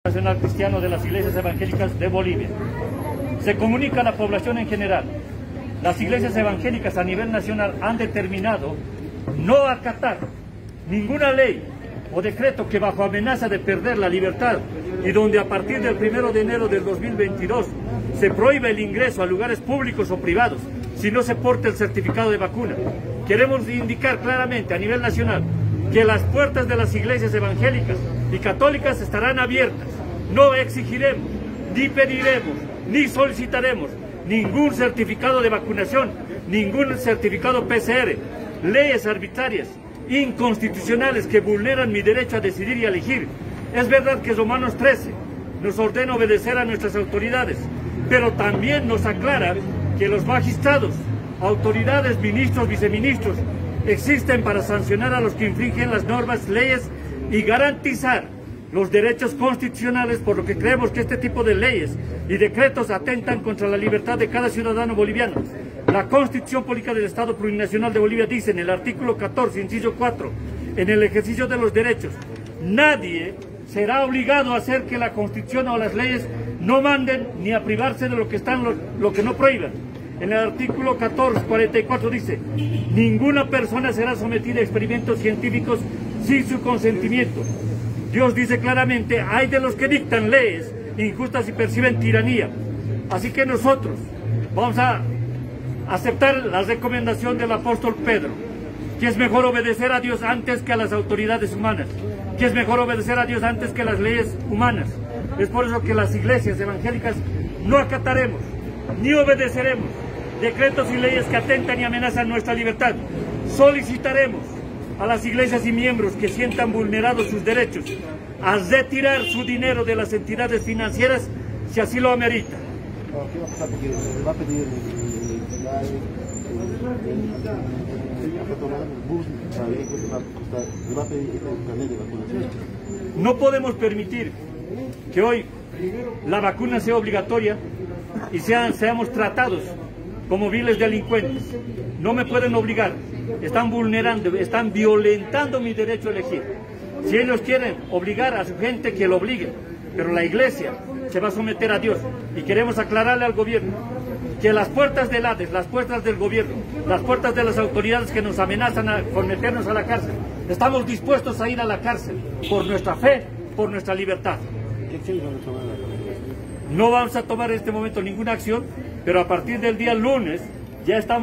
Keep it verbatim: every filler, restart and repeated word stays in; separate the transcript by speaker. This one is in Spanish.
Speaker 1: Nacional Cristiano de las Iglesias Evangélicas de Bolivia. Se comunica a la población en general. Las iglesias evangélicas a nivel nacional han determinado no acatar ninguna ley o decreto que bajo amenaza de perder la libertad y donde a partir del primero de enero del dos mil veintidós se prohíbe el ingreso a lugares públicos o privados si no se porta el certificado de vacuna. Queremos indicar claramente a nivel nacional que las puertas de las iglesias evangélicas y católicas estarán abiertas. No exigiremos, ni pediremos, ni solicitaremos ningún certificado de vacunación, ningún certificado P C R, leyes arbitrarias, inconstitucionales que vulneran mi derecho a decidir y a elegir. Es verdad que Romanos trece nos ordena obedecer a nuestras autoridades, pero también nos aclara que los magistrados, autoridades, ministros, viceministros, existen para sancionar a los que infringen las normas, leyes y garantizar los derechos constitucionales, por lo que creemos que este tipo de leyes y decretos atentan contra la libertad de cada ciudadano boliviano. La Constitución Política del Estado Plurinacional de Bolivia dice en el artículo catorce, inciso cuatro, en el ejercicio de los derechos, nadie será obligado a hacer que la Constitución o las leyes no manden ni a privarse de lo que están, lo, lo que no prohíban. En el artículo catorce, cuarenta y cuatro dice, ninguna persona será sometida a experimentos científicos sin su consentimiento. Dios dice claramente, hay de los que dictan leyes injustas y perciben tiranía. Así que nosotros vamos a aceptar la recomendación del apóstol Pedro, que es mejor obedecer a Dios antes que a las autoridades humanas, que es mejor obedecer a Dios antes que a las leyes humanas. Es por eso que las iglesias evangélicas no acataremos, ni obedeceremos decretos y leyes que atentan y amenazan nuestra libertad. Solicitaremos a las iglesias y miembros que sientan vulnerados sus derechos a retirar su dinero de las entidades financieras si así lo amerita.
Speaker 2: ¿Qué va a pasar? Porque le va a pedir el
Speaker 1: No podemos permitir que hoy la vacuna sea obligatoria y sean, seamos tratados como viles delincuentes. No me pueden obligar, están vulnerando, están violentando mi derecho a elegir. Si ellos quieren obligar a su gente, que lo obliguen, pero la iglesia se va a someter a Dios. Y queremos aclararle al gobierno que las puertas del Hades, las puertas del gobierno, las puertas de las autoridades que nos amenazan a, con meternos a la cárcel, estamos dispuestos a ir a la cárcel por nuestra fe, por nuestra libertad. No vamos a tomar en este momento ninguna acción, pero a partir del día lunes ya estamos